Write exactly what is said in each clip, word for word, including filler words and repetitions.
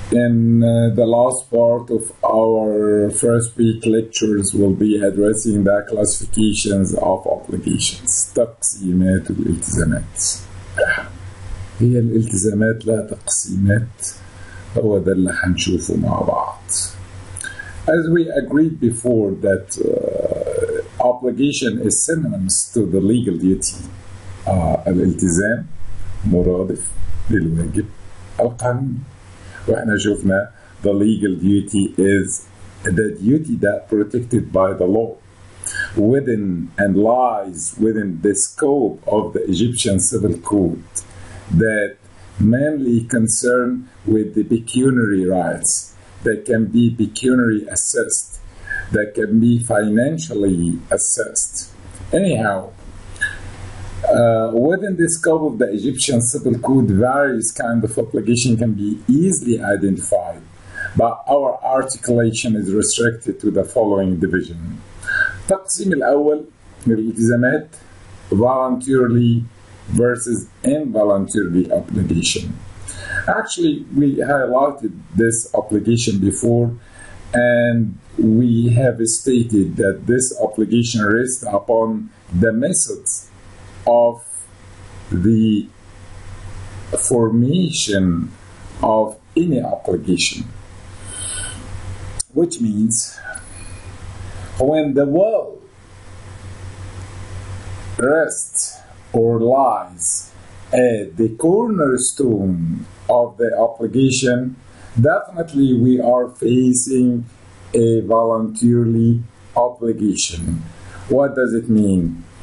In uh, the last part of our first week lectures, we'll be addressing the classifications of obligations. تقسيمات الالتزامات. هي الالتزامات لها تقسيمات، هو ده اللي هنشوفه مع بعض. As we agreed before that uh, obligation is synonymous to the legal duty. Uh, الالتزام مرادف للواجب القانوني. وإحنا شفنا the legal duty is the duty that protected by the law within and lies within the scope of the Egyptian civil code that mainly concern with the pecuniary rights that can be pecuniary assessed, that can be financially assessed. Anyhow, Uh, within the scope of the Egyptian civil code, various kinds of obligation can be easily identified, but our articulation is restricted to the following division. التقسيم الأول للالتزامات voluntarily versus involuntarily obligation. Actually, we highlighted this obligation before, and we have stated that this obligation rests upon the methods of the formation of any obligation, which means when the will rests or lies at the cornerstone of the obligation, definitely we are facing a voluntarily obligation. What does it mean?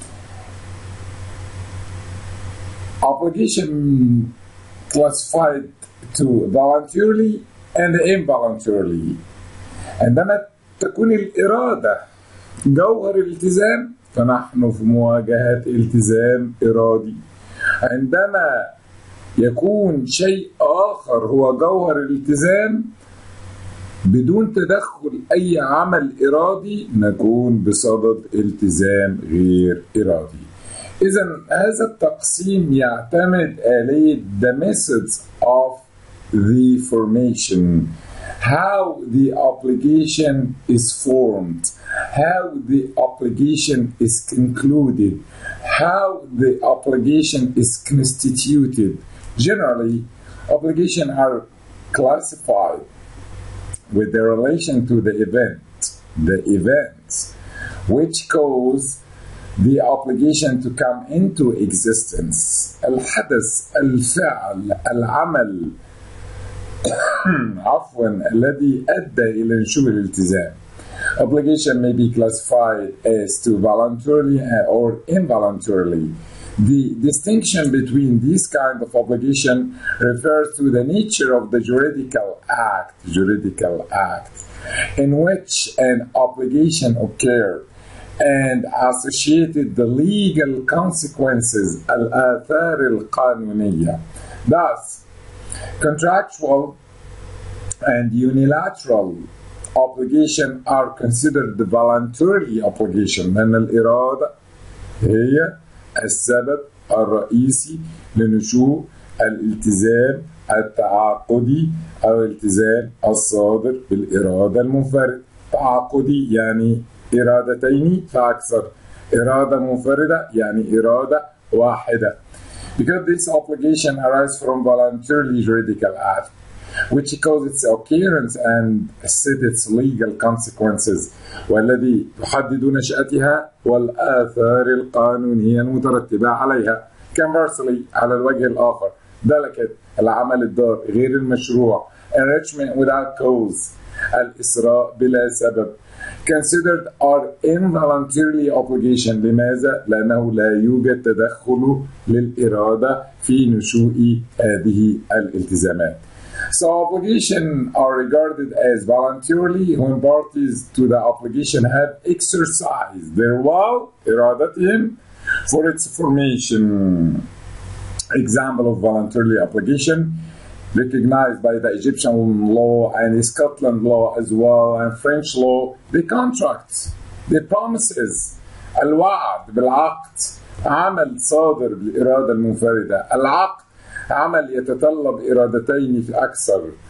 Obligation classified to voluntarily and involuntarily. عندما تكون الإرادة جوهر الالتزام فنحن في مواجهة التزام إرادي. عندما يكون شيء آخر هو جوهر الالتزام بدون تدخل أي عمل إرادي نكون بصدد التزام غير إرادي. إذن هذا التقسيم يعتمد على the methods of the formation, how the obligation is formed, how the obligation is concluded, how the obligation is constituted. Generally, obligations are classified with their relation to the event, the events which cause the obligation to come into existence. الحدث الفعل العمل عفوا الذي أدى إلى نشوء الالتزام. Obligation may be classified as to voluntarily or involuntarily. The distinction between these kind of obligation refers to the nature of the juridical act, juridical act in which an obligation occurred and associated the legal consequences الآثار القانونية. Thus, contractual and unilateral obligation are considered the voluntary obligation لأن الإرادة هي السبب الرئيسي لنشوء الالتزام التعاقدي أو الالتزام الصادر بالإرادة المنفردة. تعاقدي يعني إرادتين فأكثر، إرادة منفردة يعني إرادة واحدة. Because this obligation arises from voluntary juridical act, which causes its occurrence and set its legal consequences, والذي تحدد نشأتها والآثار القانونية المترتبة عليها. Conversely, على الوجه الآخر، delicate العمل الضار غير المشروع، enrichment without cause، الإسراء بلا سبب، considered are involuntarily obligation. لماذا؟ لأنه لا يوجد تدخل للإرادة في نشوء هذه الالتزامات. So obligations are regarded as voluntarily when parties to the obligation have exercised their will, إرادتهم, for its formation. Example of voluntary obligation recognized by the Egyptian law and Scotland law as well and French law, the contracts, the promises, الوعد بالعقد، عمل صادر بالإرادة المنفردة. العقد عمل يتطلب إرادتين في أكثر.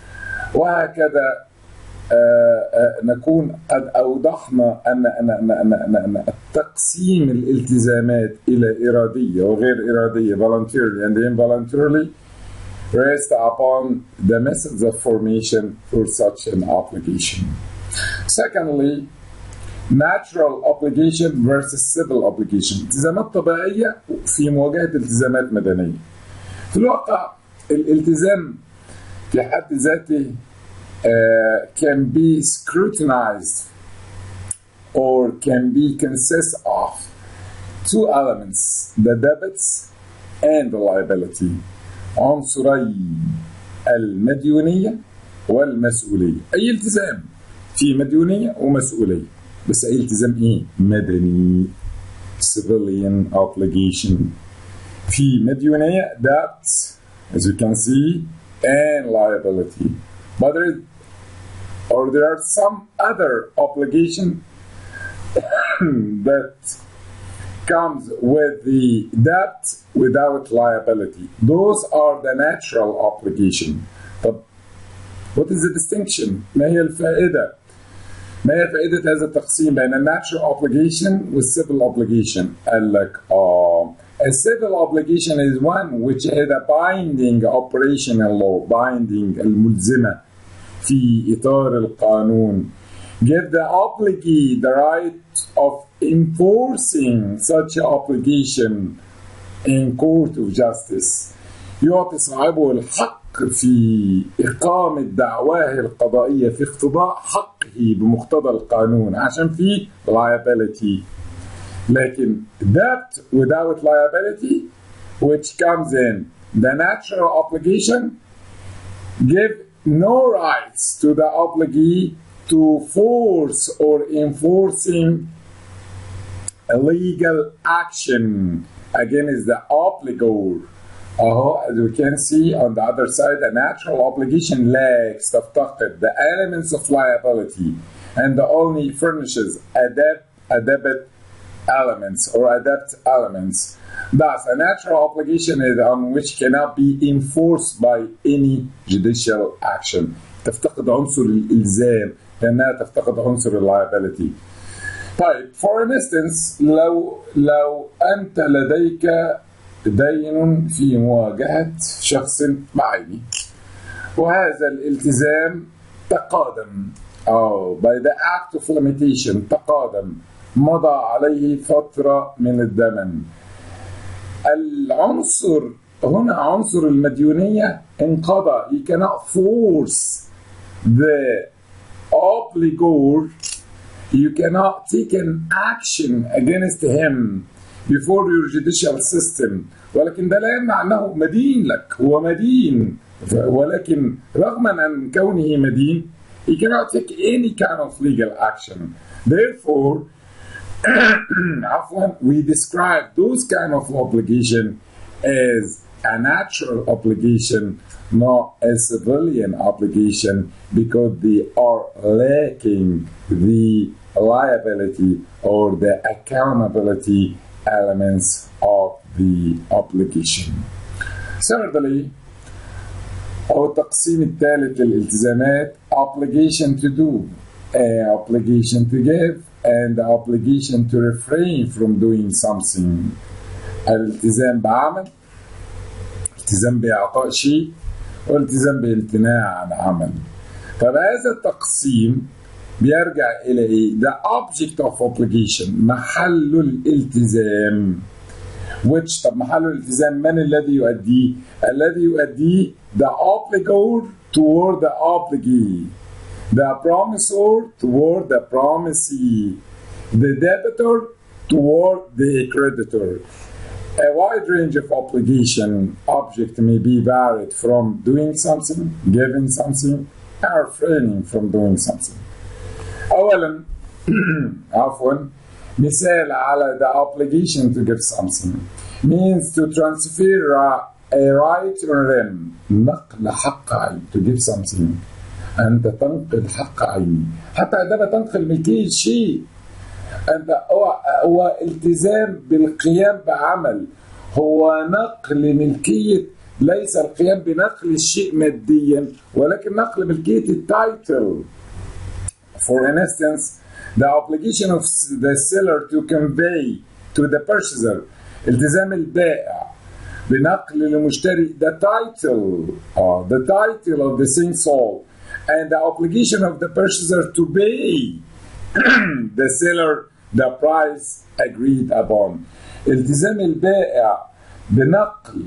وهكذا نكون قد أوضحنا أن أن أن أن أن أن تقسيم الالتزامات إلى إرادية وغير إرادية voluntarily and involuntarily rest upon the methods of formation for such an obligation. Secondly, natural obligation versus civil obligation. التزامات طبيعية في مواجهة التزامات مدنية. في الواقع الالتزام في حد ذاته Uh, can be scrutinized or can be consist of two elements, the debits and the liability. عنصري المديونية والمسؤولية. أي التزام في مديونية ومسؤولية، بس أي التزام إيه؟ مدني civilian obligation. في مديونية debt as you can see and liability. But there is or there are some other obligation that comes with the debt without liability. Those are the natural obligation. طب what is the distinction? ما هي الفائدة؟ ما هي فائدة هذا التقسيم بين natural obligation و civil obligation؟ قال لك آه a civil obligation is one which is a binding operational law, binding الملزمة في إطار القانون. Give the obligee the right of enforcing such an obligation in court of justice. يعطي صاحبه الحق في إقامة دعواه القضائية في اقتضاء حقه بمقتضى القانون عشان في liability. لكن debt without liability which comes in the natural obligation give no rights to the obligee to force or enforcing a legal action against the obligor. Uh, as we can see on the other side, the natural obligation lacks تفتقد the elements of liability and only furnishes a debt, a debit elements or a debt elements. Thus, a natural obligation is on which cannot be enforced by any judicial action. تفتقد عنصر الإلزام لأنها تفتقد عنصر liability. طيب, for instance, لو لو أنت لديك دين في مواجهة شخص بعيني وهذا الالتزام تقادم أو by the act of limitation تقادم مضى عليه فترة من الزمن. العنصر هنا عنصر المديونية انقضى. You cannot force the obligor, you cannot take an action against him before your judicial system. ولكن ده لا يمنع أنه مدين لك، هو مدين، ولكن رغم أن كونه مدين he cannot take any kind of legal action. Therefore we describe those kind of obligation as a natural obligation, not a civilian obligation, because they are lacking the liability or the accountability elements of the obligation. Thirdly, أو التقسيم الثالث للالتزامات obligation to do, uh, obligation to give, and the obligation to refrain from doing something. الالتزام بعمل، التزام بإعطاء شيء، والالتزام بالامتناع عن عمل. فهذا التقسيم بيرجع إلى إيه؟ The object of obligation، محل الالتزام. which طب محل الالتزام من الذي يؤديه؟ الذي يؤديه the obligor toward the obligee, the promisor toward the promisee, the debtor toward the creditor. A wide range of obligation object may be varied from doing something, giving something, or refraining from doing something. أولا عفوا مثال على the obligation to give something means to transfer a right or rem نقل حق عين to give something. أنت تنقل حق عيني، حتى عندما تنقل ملكية شيء أنت هو, هو التزام بالقيام بعمل، هو نقل ملكية ليس القيام بنقل الشيء ماديا ولكن نقل ملكية التايتل. For instance, the obligation of the seller to convey to the purchaser التزام البائع بنقل للمشتري the title uh, the title of the thing sold and the obligation of the purchaser to pay the seller the price agreed upon. التزام البائع بنقل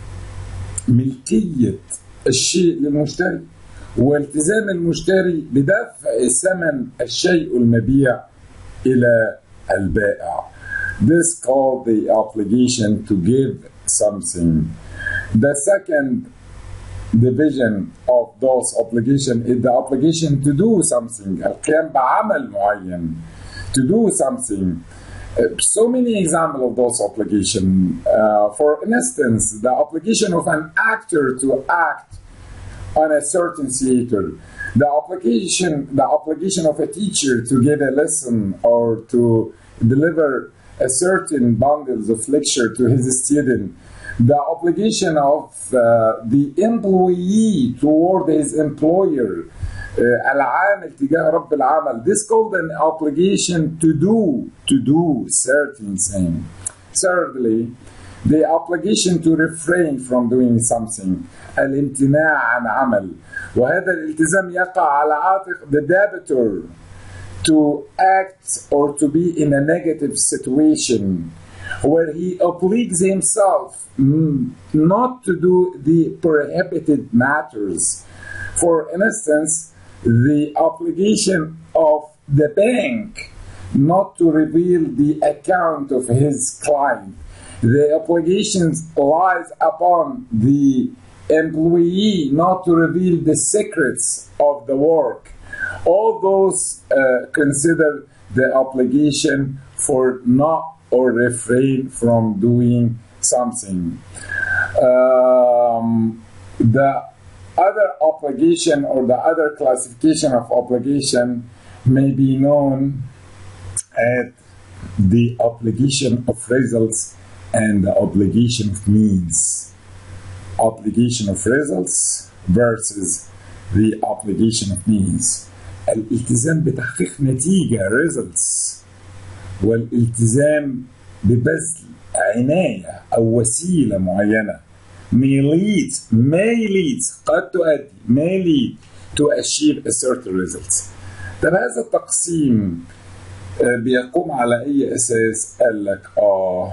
ملكية الشيء للمشتري والتزام المشتري بدفع ثمن الشيء المبيع إلى البائع. This called the obligation to give something. The second division of those obligations is the obligation to do something. القيام بعمل معين. To do something. Uh, so many examples of those obligations. Uh, for instance, the obligation of an actor to act on a certain theater. The obligation, the obligation of a teacher to give a lesson or to deliver a certain bundles of lecture to his student. The obligation of uh, the employee toward his employer. العامل تجاه رب العمل. This called an obligation to do, to do certain thing. Thirdly, the obligation to refrain from doing something. الامتناع عن عمل. وهذا الالتزام يقع على عاتق the debitor to act or to be in a negative situation where he obliges himself not to do the prohibited matters. For instance, the obligation of the bank not to reveal the account of his client. The obligations lies upon the employee not to reveal the secrets of the work. All those uh, consider the obligation for not or refrain from doing something. Um, the other obligation or the other classification of obligation may be known as the obligation of results and the obligation of means. Obligation of results versus the obligation of means. الالتزام بتحقيق نتيجة results والالتزام ببذل عناية أو وسيلة معينة may lead may lead قد تؤدي may lead to achieve a certain results. طب هذا التقسيم بيقوم على أي أساس؟ قال لك آه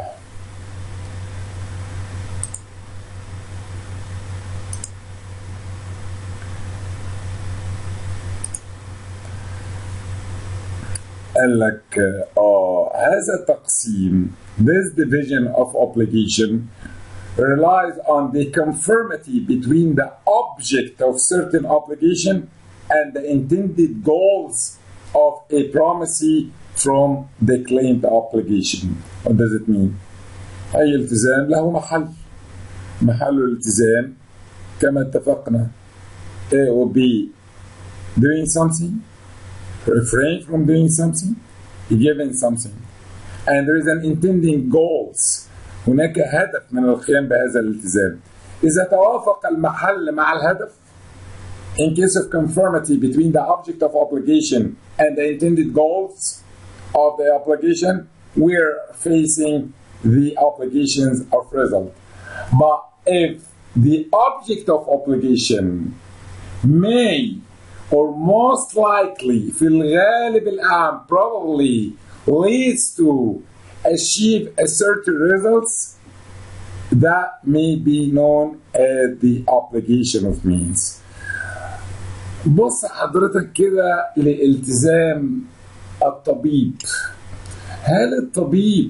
قال لك آه هذا التقسيم this division of obligation relies on the conformity between the object of certain obligation and the intended goals of a promisee from the claimed obligation. What does it mean? أي التزام له محل محل الالتزام كما اتفقنا A or B doing something, refrain from doing something, giving something, and there is an intending goals. هناك هدف من القيام بهذا الالتزام. إذا توافق المحل مع الهدف, in case of conformity between the object of obligation and the intended goals of the obligation, we're facing the obligations of result. But if the object of obligation may or most likely في الغالب العام probably leads to achieve a certain results, that may be known as the obligation of means. بص حضرتك كده لالتزام الطبيب. هل الطبيب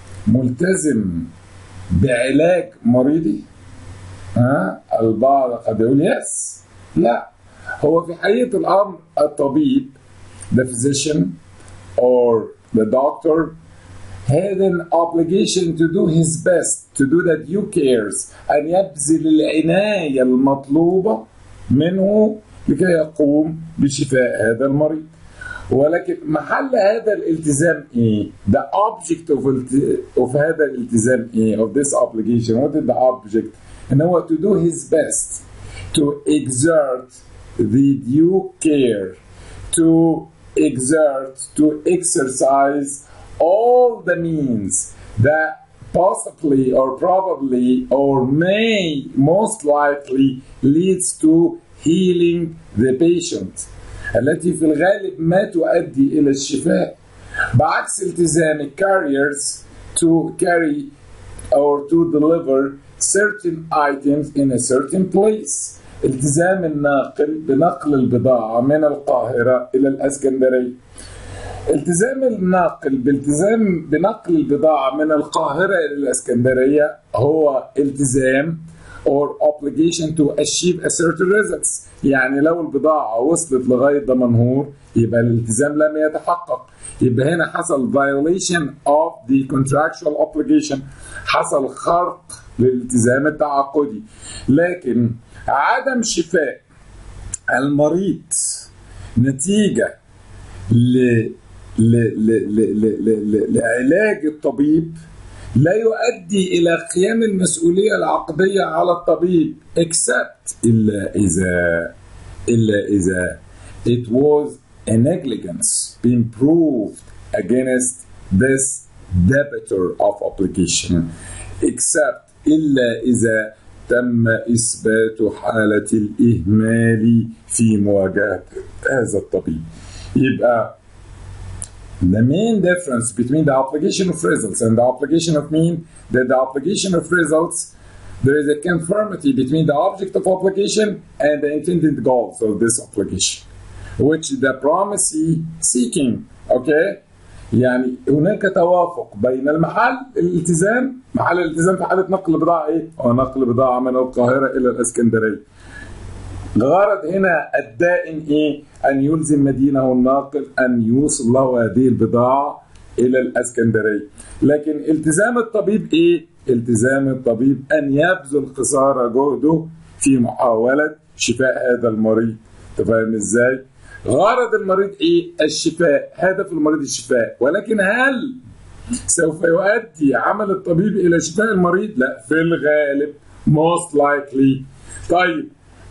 ملتزم بعلاج مريضي؟ ها؟ البعض قد يقول يس. لا، هو في حقيقة الأمر الطبيب the physician or the doctor had an obligation to do his best to do the due cares أن يبذل العناية المطلوبة منه لكي يقوم بشفاء هذا المريض. ولكن محل هذا الالتزام ايه؟ The object of, of هذا الالتزام ايه؟ Of this obligation. What is the object? إن هو to do his best to exert the due care, to exert, to exercise all the means that possibly or probably or may most likely leads to healing the patient التي في الغالب ما تؤدي إلى الشفاء بعكس التزام الكاريرز to carry or to deliver certain items in a certain place التزام الناقل بنقل البضاعة من القاهرة إلى الإسكندرية التزام الناقل بالتزام بنقل البضاعة من القاهرة إلى الإسكندرية هو التزام or obligation to achieve a certain results يعني لو البضاعة وصلت لغاية دمنهور يبقى الالتزام لم يتحقق يبقى هنا حصل violation of the contractual obligation حصل خرق للالتزام التعاقدي لكن عدم شفاء المريض نتيجة ل لعلاج الطبيب لا يؤدي إلى قيام المسؤولية العقدية على الطبيب except إلا إذا إلا إذا it was a negligence being proved against this debtor of obligation except إلا إذا تم إثبات حالة الإهمال في مواجهة هذا الطبيب يبقى the main difference between the obligation of results and the obligation of mean that the obligation of results there is a conformity between the object of obligation and the intended goals of this obligation which the promisee seeking okay يعني هناك توافق بين المحل الالتزام محل الالتزام في حالة نقل بضاعة ايه؟ هو نقل بضاعة من القاهرة إلى الإسكندرية الغرض هنا الدائن ايه؟ أن يلزم مدينه الناقل أن يوصل له هذه البضاعة إلى الإسكندرية لكن التزام الطبيب ايه؟ التزام الطبيب أن يبذل قصارى جهده في محاولة شفاء هذا المريض تفهم ازاي؟ غرض المريض ايه؟ الشفاء هدف المريض الشفاء ولكن هل سوف يؤدي عمل الطبيب إلى شفاء المريض؟ لا في الغالب most likely طيب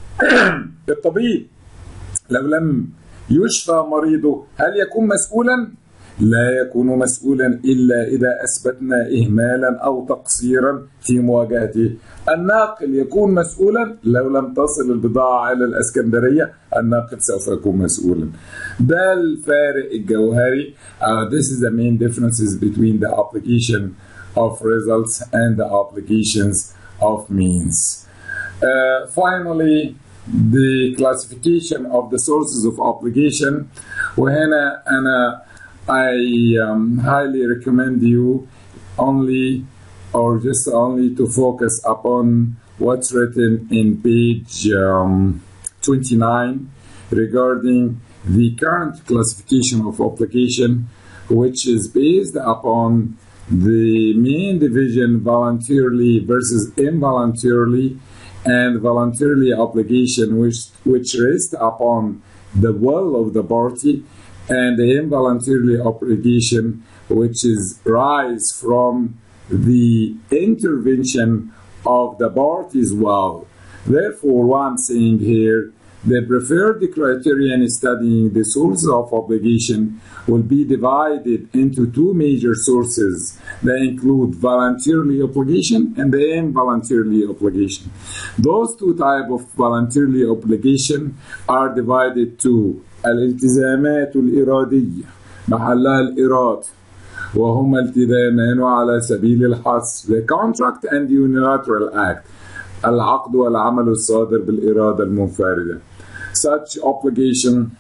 الطبيب لو لم يشفى مريضه هل يكون مسؤولا؟ لا يكون مسؤولا إلا إذا أثبتنا إهمالا أو تقصيرا في مواجهته الناقل يكون مسؤولا لو لم تصل البضاعة إلى الإسكندرية الناقل سوف يكون مسؤولا ده الفارق الجوهري uh, this is the main differences between the application of results and the applications of means uh, finally the classification of the sources of obligation وهنا أنا I um, highly recommend you only or just only to focus upon what's written in page um, twenty-nine regarding the current classification of obligation which is based upon the main division voluntarily versus involuntarily and voluntarily obligation which, which rests upon the will of the party and the involuntarily obligation which is rise from the intervention of the party's will. Therefore, what I'm saying here, the preferred criterion studying the sources of obligation will be divided into two major sources that include voluntarily obligation and the involuntarily obligation. Those two types of voluntarily obligation are divided to الالتزامات الإرادية محلها الإرادة وهما التزامان على سبيل الحصر the contract and the unilateral act العقد والعمل الصادر بالإرادة المنفردة such obligation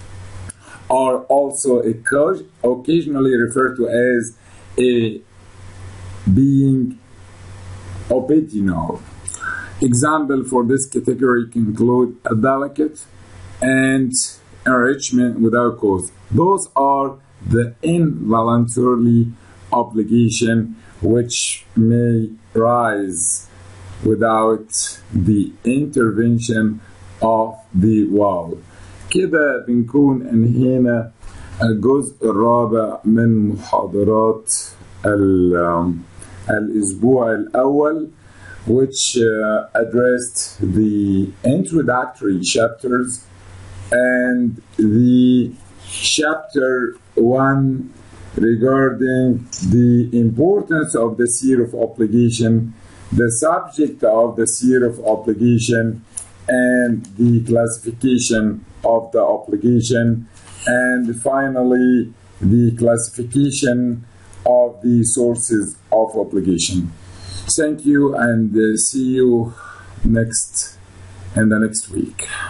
are also occasionally referred to as a being optional. Example for this category include a delicate and enrichment without cause. Those are the involuntarily obligation which may rise without the intervention of the will. كده بنكون انهينا الجزء الرابع من محاضرات الأسبوع الأول which uh, addressed the introductory chapters and the chapter one regarding the importance of the sphere of obligation, the subject of the sphere of obligation, and the classification of the obligation, and finally the classification of the sources of obligation. Thank you, and uh, see you next in the next week.